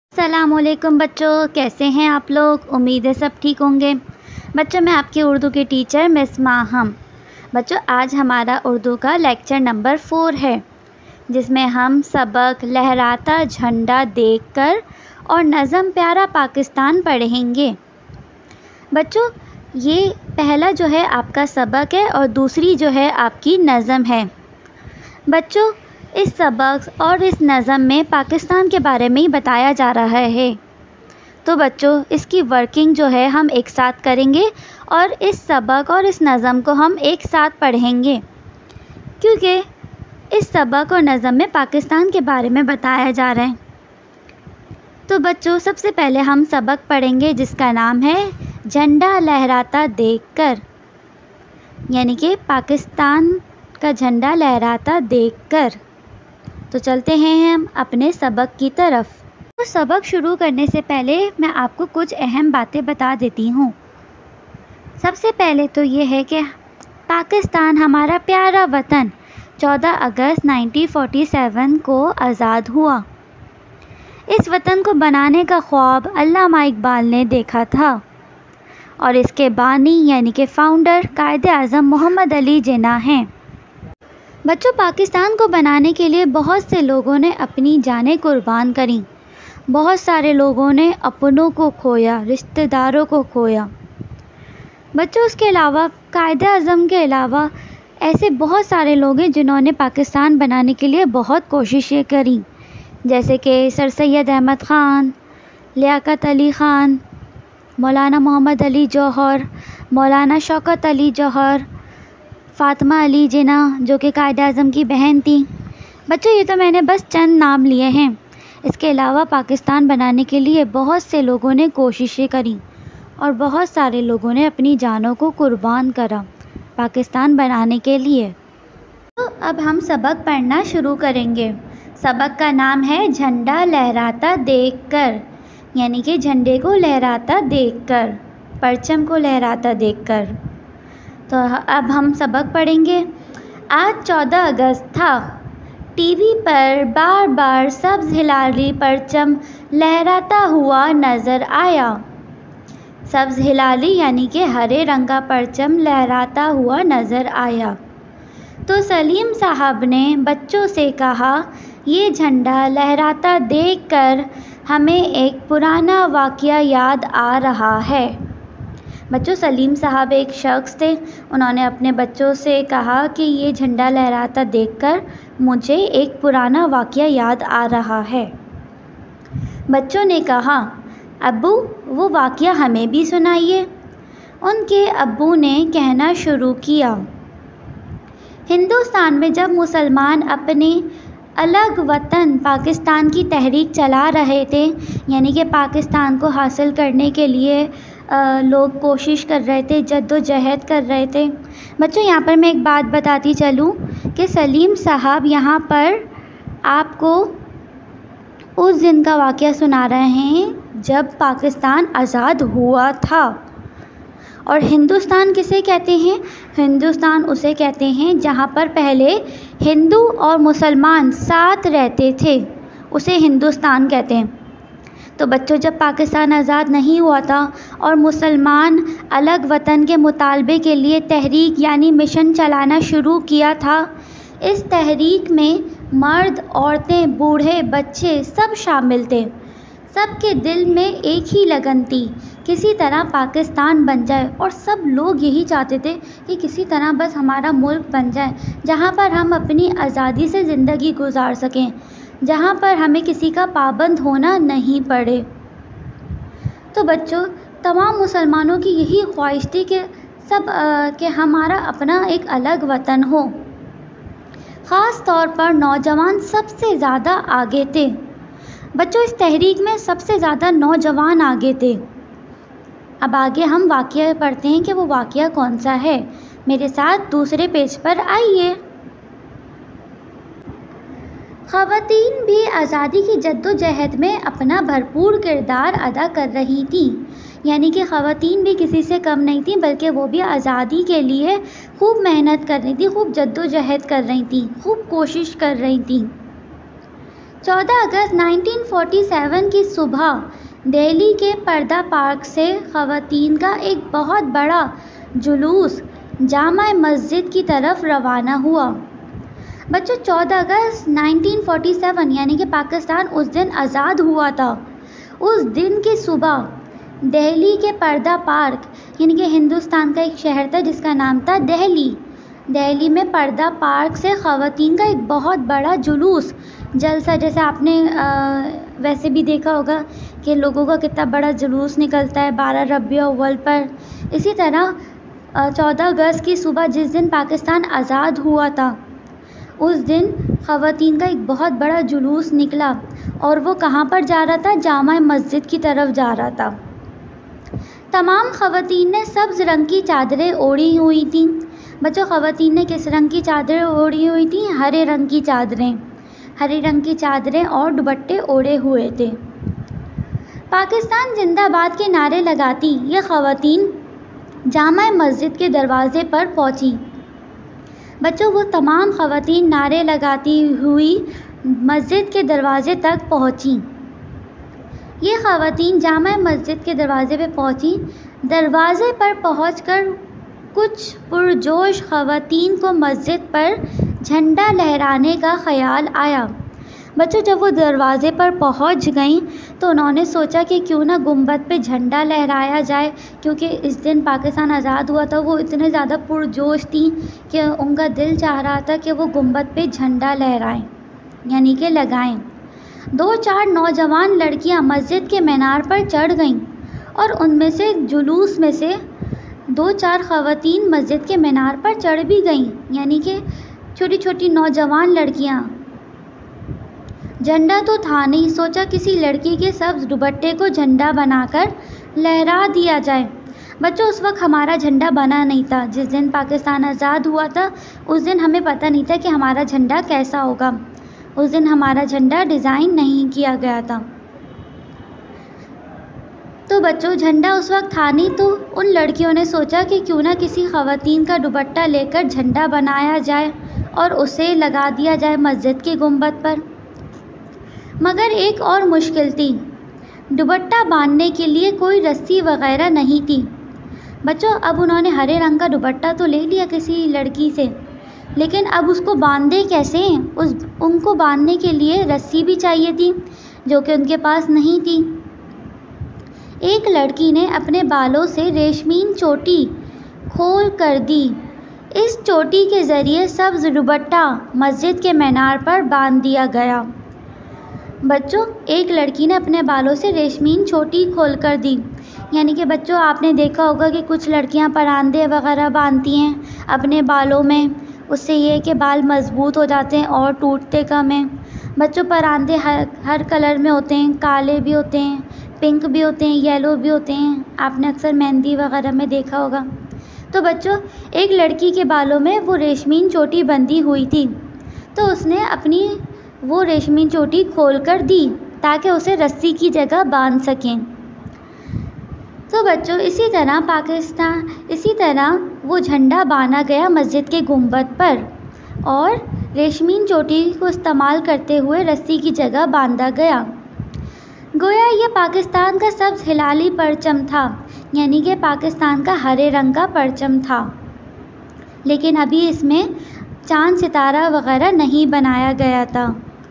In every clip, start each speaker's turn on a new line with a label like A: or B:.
A: السلام علیکم بچوں، کیسے ہیں آپ لوگ؟ امید ہے سب ٹھیک ہوں گے۔ بچوں، میں آپ کی اردو کی ٹیچر مس ماہم۔ بچوں، آج ہمارا اردو کا لیکچر نمبر 4 ہے، جس میں ہم سبق لہراتا جھنڈا دیکھ کر اور نظم پیارا پاکستان پڑھیں گے۔ بچوں، یہ پہلا جو ہے آپ کا سبق ہے اور دوسری جو ہے آپ کی نظم ہے۔ بچوں، اس سبق اور اس نظم میں پاکستان کے بارے میں ہی بتایا جا رہا ہے، تو بچوں اس کی ورکنگ جو ہے ہم ایک ساتھ کریں گے اور اس سبق اور اس نظم کو ہم ایک ساتھ پڑھیں گے، کیونکہ اس سبق اور نظم میں پاکستان کے بارے میں بتایا جا رہا ہے۔ تو بچوں، سب سے پہلے ہم سبق پڑھیں گے جس کا نام ہے جھنڈا لہراتا دیکھ کر، یعنی کہ پاکستان کا جھنڈا لہراتا دیکھ کر۔ تو چلتے ہیں ہم اپنے سبق کی طرف۔ تو سبق شروع کرنے سے پہلے میں آپ کو کچھ اہم باتیں بتا دیتی ہوں۔ سب سے پہلے تو یہ ہے کہ پاکستان ہمارا پیارا وطن 14 اگست 1947 کو آزاد ہوا۔ اس وطن کو بنانے کا خواب علامہ اقبال نے دیکھا تھا اور اس کے بانی یعنی کہ فاؤنڈر قائد اعظم محمد علی جناح ہیں۔ بچوں، پاکستان کو بنانے کے لیے بہت سے لوگوں نے اپنی جانیں قربان کریں، بہت سارے لوگوں نے اپنوں کو کھویا، رشتہ داروں کو کھویا۔ بچوں، اس کے علاوہ قائد اعظم کے علاوہ ایسے بہت سارے لوگ ہیں جنہوں نے پاکستان بنانے کے لیے بہت کوششیں کریں، جیسے کہ سر سید احمد خان، لیاقت علی خان، مولانا محمد علی جوہر، مولانا شوکت علی جوہر، فاطمہ علی جناح جو کہ قائد اعظم کی بہن تھیں۔ بچوں، یہ تو میں نے بس چند نام لیے ہیں۔ اس کے علاوہ پاکستان بنانے کے لیے بہت سے لوگوں نے کوششیں کریں اور بہت سارے لوگوں نے اپنی جانوں کو قربان کرا پاکستان بنانے کے لیے۔ تو اب ہم سبق پڑھنا شروع کریں گے۔ سبق کا نام ہے جھنڈا لہراتا دیکھ کر، یعنی کہ جھنڈے کو لہراتا دیکھ کر، پرچم کو لہراتا دیکھ کر۔ تو اب ہم سبق پڑھیں گے۔ آج 14 اگست تھا، ٹی وی پر بار بار سبز ہلالی پرچم لہراتا ہوا نظر آیا۔ سبز ہلالی یعنی کہ ہرے رنگ کا پرچم لہراتا ہوا نظر آیا۔ تو سلیم صاحب نے بچوں سے کہا، یہ جھنڈا لہراتا دیکھ کر ہمیں ایک پرانا واقعہ یاد آ رہا ہے۔ بچوں، سلیم صاحب ایک شخص تھے، انہوں نے اپنے بچوں سے کہا کہ یہ جھنڈا لہراتا دیکھ کر مجھے ایک پرانا واقعہ یاد آ رہا ہے۔ بچوں نے کہا، ابو وہ واقعہ ہمیں بھی سنائیے۔ ان کے ابو نے کہنا شروع کیا، ہندوستان میں جب مسلمان اپنے الگ وطن پاکستان کی تحریک چلا رہے تھے، یعنی کہ پاکستان کو حاصل کرنے کے لیے لوگ کوشش کر رہے تھے، جد و جہد کر رہے تھے۔ بچوں، یہاں پر میں ایک بات بتاتی چلوں کہ سلیم صاحب یہاں پر آپ کو اس دن کا واقعہ سنا رہے ہیں جب پاکستان آزاد ہوا تھا۔ اور ہندوستان کسے کہتے ہیں؟ ہندوستان اسے کہتے ہیں جہاں پر پہلے ہندو اور مسلمان ساتھ رہتے تھے، اسے ہندوستان کہتے ہیں۔ تو بچوں، جب پاکستان آزاد نہیں ہوا تھا اور مسلمان الگ وطن کے مطالبے کے لیے تحریک یعنی مشن چلانا شروع کیا تھا، اس تحریک میں مرد، عورتیں، بوڑھے، بچے سب شامل تھے۔ سب کے دل میں ایک ہی لگن تھی، کسی طرح پاکستان بن جائے، اور سب لوگ یہی چاہتے تھے کہ کسی طرح بس ہمارا ملک بن جائے جہاں پر ہم اپنی آزادی سے زندگی گزار سکیں، جہاں پر ہمیں کسی کا پابند ہونا نہیں پڑے۔ تو بچوں، تمام مسلمانوں کی یہی خواہش تھی کہ ہمارا اپنا ایک الگ وطن ہو۔ خاص طور پر نوجوان سب سے زیادہ آگے تھے۔ بچوں، اس تحریک میں سب سے زیادہ نوجوان آگے تھے۔ اب آگے ہم واقعہ پڑھتے ہیں کہ وہ واقعہ کون سا ہے۔ میرے ساتھ دوسرے پیج پر آئیے۔ خواتین بھی آزادی کی جد و جہد میں اپنا بھرپور کردار ادا کر رہی تھیں، یعنی کہ خواتین بھی کسی سے کم نہیں تھیں، بلکہ وہ بھی آزادی کے لیے خوب محنت کر رہی تھیں، خوب جد و جہد کر رہی تھیں، خوب کوشش کر رہی تھیں۔ 14 اگست 1947 کی صبح دہلی کے پردہ پارک سے خواتین کا ایک بہت بڑا جلوس جامع مسجد کی طرف روانہ ہوا۔ بچوں 14 اگست 1947 یعنی کہ پاکستان اس دن آزاد ہوا تھا۔ اس دن کی صبح دہلی کے پردہ پارک یعنی کہ ہندوستان کا ایک شہر تھا جس کا نام تھا دہلی میں پردہ پارک سے خواتین کا ایک بہت بڑا جلوس جلسہ، جیسے آپ نے ویسے بھی دیکھا ہوگا کہ لوگوں کا کتنا بڑا جلوس نکلتا ہے 12 ربیع الاول پر، اسی طرح 14 اگست کی صبح جس دن پاکستان آزاد ہوا تھا اس دن خواتین کا ایک بہت بڑا جلوس نکلا، اور وہ کہاں پر جا رہا تھا؟ جامع مسجد کی طرف جا رہا تھا۔ تمام خواتین نے سبز رنگ کی چادریں اوڑھی ہوئی تھیں۔ بچوں خواتین نے کس رنگ کی چادریں اوڑھی ہوئی تھیں؟ ہرے رنگ کی چادریں اور دوپٹے اوڑھے ہوئے تھے۔ پاکستان زندہ باد کے نعرے لگاتی یہ خواتین جامع مسجد کے دروازے پر پہنچی۔ بچوں وہ تمام خواتین نعرے لگاتی ہوئی مسجد کے دروازے تک پہنچی۔ یہ خواتین جامع مسجد کے دروازے پہ پہنچی۔ دروازے پر پہنچ کر کچھ پرجوش خواتین کو مسجد پر جھنڈا لہرانے کا خیال آیا۔ بچوں جب وہ دروازے پر پہنچ گئیں تو انہوں نے سوچا کہ کیوں نہ گنبد پہ جھنڈا لہرایا جائے، کیونکہ اس دن پاکستان آزاد ہوا تھا۔ وہ اتنے زیادہ پرجوش تھیں کہ ان کا دل چاہ رہا تھا کہ وہ گنبد پہ جھنڈا لہرائیں یعنی کہ لگائیں۔ 2-4 نوجوان لڑکیاں مسجد کے مینار پر چڑھ گئیں، اور ان میں سے جلوس میں سے 2-4 خواتین مسجد کے مینار پر چڑھ بھی گئیں، یعنی کہ چھوٹی چھوٹی نوجوان لڑکیاں۔ جھنڈا تو تھا نہیں، سوچا کسی لڑکی کے سبز دوپٹے کو جھنڈا بنا کر لہرا دیا جائے۔ بچوں اس وقت ہمارا جھنڈا بنا نہیں تھا، جس دن پاکستان آزاد ہوا تھا اس دن ہمیں پتہ نہیں تھا کہ ہمارا جھنڈا کیسا ہوگا، اس دن ہمارا جھنڈا ڈیزائن نہیں کیا گیا تھا۔ تو بچوں جھنڈا اس وقت تھا نہیں، تو ان لڑکیوں نے سوچا کہ کیوں نہ کسی خواتین کا دوپٹہ لے کر جھنڈا بنایا جائے اور اسے لگا دیا جائے مسجد کے گنبد پر۔ مگر ایک اور مشکل تھی، دوپٹہ باندھنے کے لیے کوئی رسی وغیرہ نہیں تھی۔ بچوں اب انہوں نے ہرے رنگ کا دوپٹہ تو لے لیا کسی لڑکی سے، لیکن اب اس کو باندھے کیسے؟ ان کو باندھنے کے لیے رسی بھی چاہیے تھی جو کہ ان کے پاس نہیں تھی۔ ایک لڑکی نے اپنے بالوں سے ریشمین چوٹی کھول کر دی۔ اس چوٹی کے ذریعے سبز دوپٹہ مسجد کے مینار پر باندھ دیا گیا۔ بچوں ایک لڑکی نے اپنے بالوں سے ریشمین چوٹی کھول کر دی، یعنی کہ بچوں آپ نے دیکھا ہوگا کہ کچھ لڑکیاں پراندے وغیرہ باندھتی ہیں اپنے بالوں میں، اس سے یہ ہے کہ بال مضبوط ہو جاتے ہیں اور ٹوٹتے کم ہیں۔ بچوں پراندے ہر کلر میں ہوتے ہیں، کالے بھی ہوتے ہیں، پنک بھی ہوتے ہیں، یلو بھی ہوتے ہیں، آپ نے اکثر مہندی وغیرہ میں دیکھا ہوگا۔ تو بچوں ایک لڑکی کے بالوں میں وہ ریشمین چوٹی بندھی ہوئی تھی، تو اس نے اپنی وہ ریشمین چوٹی کھول کر دی تاکہ اسے رسی کی جگہ باندھ سکیں۔ تو بچوں اسی طرح وہ جھنڈا باندھا گیا مسجد کے گنبد پر، اور ریشمین چوٹی کو استعمال کرتے ہوئے رسی کی جگہ باندھا گیا۔ گویا یہ پاکستان کا سبز ہلالی پرچم تھا، یعنی کہ پاکستان کا ہرے رنگ کا پرچم تھا، لیکن ابھی اس میں چاند ستارہ وغیرہ نہیں بنایا گیا تھا۔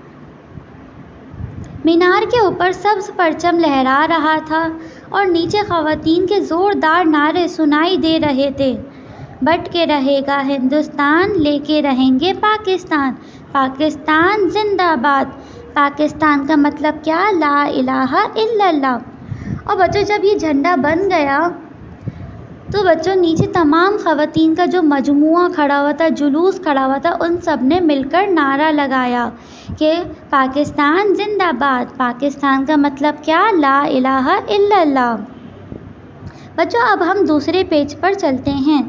A: مینار کے اوپر سبز پرچم لہرا رہا تھا اور نیچے خواتین کے زوردار نعرے سنائی دے رہے تھے۔ بٹ کے رہے گا ہندوستان، لے کے رہیں گے پاکستان، پاکستان زندہ باد۔ پاکستان کا مطلب کیا؟ لا الہ الا اللہ۔ اور بچوں جب یہ جھنڈا بن گیا تو بچوں نیچے تمام خواتین کا جو مجموعہ کھڑا ہوا تھا، جلوس کھڑا ہوا تھا، ان سب نے مل کر نعرہ لگایا کہ پاکستان زندہ باد۔ پاکستان کا مطلب کیا؟ لا الہ الا اللہ۔ بچوں اب ہم دوسرے پیج پر چلتے ہیں۔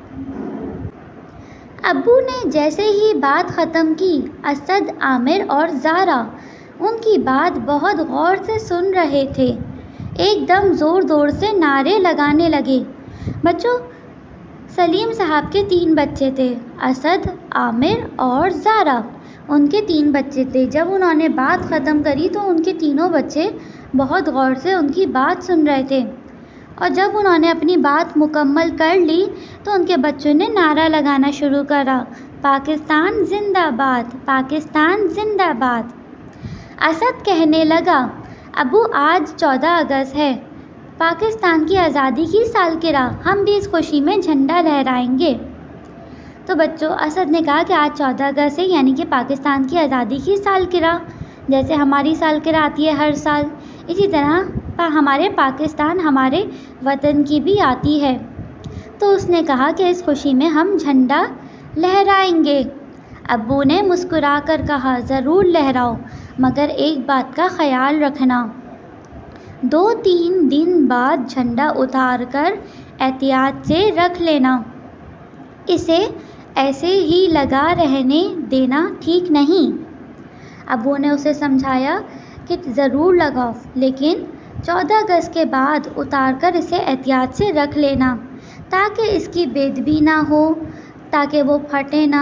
A: ابو نے جیسے ہی بات ختم کی، اسد، عامر اور زارا ان کی بات بہت غور سے سن رہے تھے، ایک دم زور سے نعرے لگانے لگے۔ بچوں سلیم صاحب کے 3 بچے تھے، اسد، عامر اور زارا۔ ان کے 3 بچے تھے۔ جب انہوں نے بات ختم کری تو ان کے تینوں بچے بہت غور سے ان کی بات سن رہے تھے، اور جب انہوں نے اپنی بات مکمل کر لی تو ان کے بچوں نے نعرہ لگانا شروع کرا، پاکستان زندہ باد، پاکستان زندہ باد۔ اسد کہنے لگا، ابو آج 14 اگست ہے، پاکستان کی آزادی کی سالگرہ، ہم بھی اس خوشی میں جھنڈا لہرائیں گے۔ تو بچوں، اسد نے کہا کہ آج 14 اگست ہے، یعنی کہ پاکستان کی آزادی کی سالگرہ، جیسے ہماری سالگرہ آتی ہے ہر سال، اسی طرح ہمارے پاکستان، ہمارے وطن کی بھی آتی ہے۔ تو اس نے کہا کہ اس خوشی میں ہم جھنڈا لہرائیں گے۔ ابو نے مسکرا کر کہا، ضرور لہراؤ، مگر ایک بات کا خیال رکھنا، 2-3 دن بعد جھنڈا اتار کر احتیاط سے رکھ لینا، اسے ایسے ہی لگا رہنے دینا ٹھیک نہیں۔ ابو نے اسے سمجھایا کہ ضرور لگاؤ، لیکن 14 اگست کے بعد اتار کر اسے احتیاط سے رکھ لینا، تاکہ اس کی بے ادبی نہ ہو، تاکہ وہ پھٹے نہ،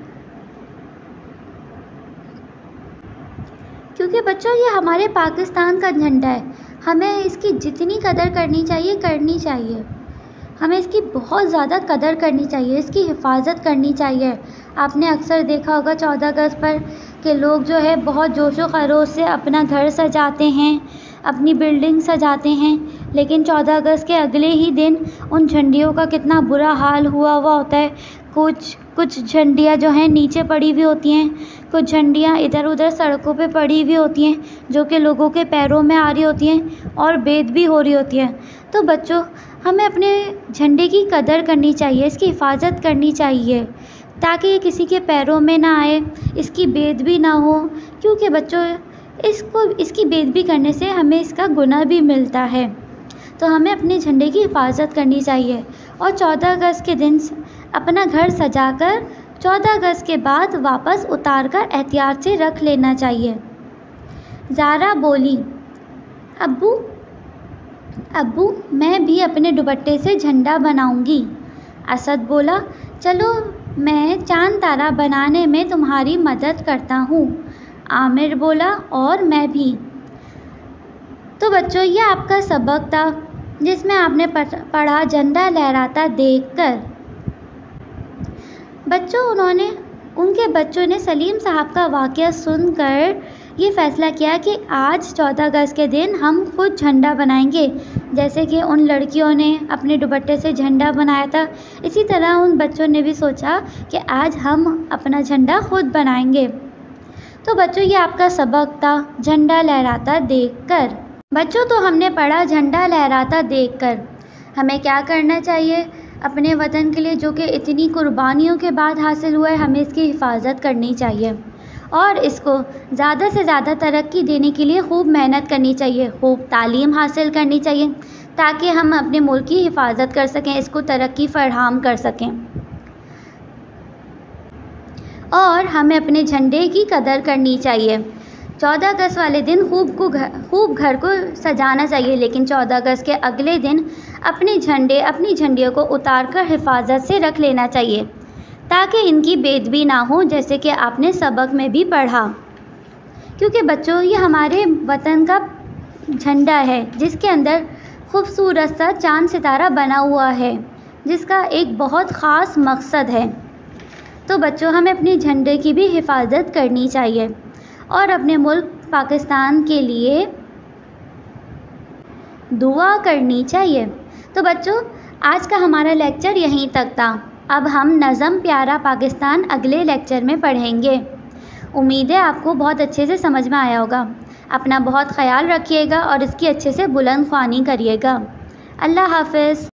A: کیونکہ بچوں یہ ہمارے پاکستان کا جھنڈا ہے، ہمیں اس کی جتنی قدر کرنی چاہیے، ہمیں اس کی بہت زیادہ قدر کرنی چاہیے، اس کی حفاظت کرنی چاہیے۔ آپ نے اکثر دیکھا ہوگا 14 اگست پر کہ لوگ جو ہے بہت جوش و خروش سے اپنا گھر سجاتے ہیں، اپنی بلڈنگ سجاتے ہیں، لیکن 14 اگست کے اگلے ہی دن ان جھنڈیوں کا کتنا برا حال ہوا ہوتا ہے۔ کچھ جھنڈیاں جو ہیں نیچے پڑی ہوئی ہوتی ہیں، کچھ جھنڈیاں ادھر ادھر سڑکوں پہ پڑی ہوئی ہوتی ہیں، جو کہ لوگوں کے پیروں میں آ رہی ہوتی ہیں اور بید بھی ہو رہی ہوتی ہے۔ تو بچوں، ہمیں اپنے جھنڈے کی قدر کرنی چاہیے، اس کی حفاظت کرنی چاہیے، تاکہ یہ کسی کے پیروں میں نہ آئے، اس کی بے ادبی نہ ہو، کیونکہ بچوں اس کی بے ادبی کرنے سے ہمیں اس کا گناہ بھی ملتا ہے۔ تو ہمیں اپنے جھنڈے کی حفاظت کرنی چاہیے، اور 14 اگست کے دن اپنا گھر سجا کر 14 اگست کے بعد واپس اتار کر احتیاط سے رکھ لینا چاہیے۔ زارا بولی، ابو میں بھی اپنے دوپٹے سے جھنڈا بناؤں گی۔ اسد بولا، چلو میں چاند تارہ بنانے میں تمہاری مدد کرتا ہوں۔ عامر بولا، اور میں بھی۔ تو بچوں، یہ آپ کا سبق تھا جس میں آپ نے پڑھا جھنڈا لہراتا دیکھ کر۔ بچوں، ان کے بچوں نے سلیم صاحب کا واقعہ سن کر یہ فیصلہ کیا کہ آج 14 اگست کے دن ہم خود جھنڈا بنائیں گے، جیسے کہ ان لڑکیوں نے اپنے دوپٹے سے جھنڈا بنایا تھا، اسی طرح ان بچوں نے بھی سوچا کہ آج ہم اپنا جھنڈا خود بنائیں گے۔ تو بچوں، یہ آپ کا سبق تھا جھنڈا لہراتا دیکھ کر۔ بچوں، تو ہم نے پڑھا جھنڈا لہراتا دیکھ کر ہمیں کیا کرنا چاہیے اپنے وطن کے لیے، جو کہ اتنی قربانیوں کے بعد حاصل ہوا ہے، ہمیں اس کی حفاظت کرنی چاہیے، اور اس کو زیادہ سے زیادہ ترقی دینے کے لیے خوب محنت کرنی چاہیے، خوب تعلیم حاصل کرنی چاہیے، تاکہ ہم اپنے ملک کی حفاظت کر سکیں، اس کو ترقی فراہم کر سکیں، اور ہمیں اپنے جھنڈے کی قدر کرنی چاہیے۔ 14 اگست والے دن خوب گھر کو سجانا چاہیے، لیکن 14 اگست کے اگلے دن اپنی جھنڈیوں کو اتار کر حفاظت سے رکھ لینا چاہیے، تاکہ ان کی بے ادبی نہ ہو، جیسے کہ آپ نے سبق میں بھی پڑھا۔ کیونکہ بچوں، یہ ہمارے وطن کا جھنڈا ہے، جس کے اندر خوبصورت سا چاند ستارہ بنا ہوا ہے، جس کا ایک بہت خاص مقصد ہے۔ تو بچوں، ہمیں اپنے جھنڈے کی بھی حفاظت کرنی چاہیے، اور اپنے ملک پاکستان کے لیے دعا کرنی چاہیے۔ تو بچوں، آج کا ہمارا لیکچر یہیں تک تھا۔ اب ہم نظم پیارا پاکستان اگلے لیکچر میں پڑھیں گے۔ امید ہے آپ کو بہت اچھے سے سمجھ میں آیا ہوگا۔ اپنا بہت خیال رکھیے گا اور اس کی اچھے سے بلند خوانی کریے گا۔ اللہ حافظ۔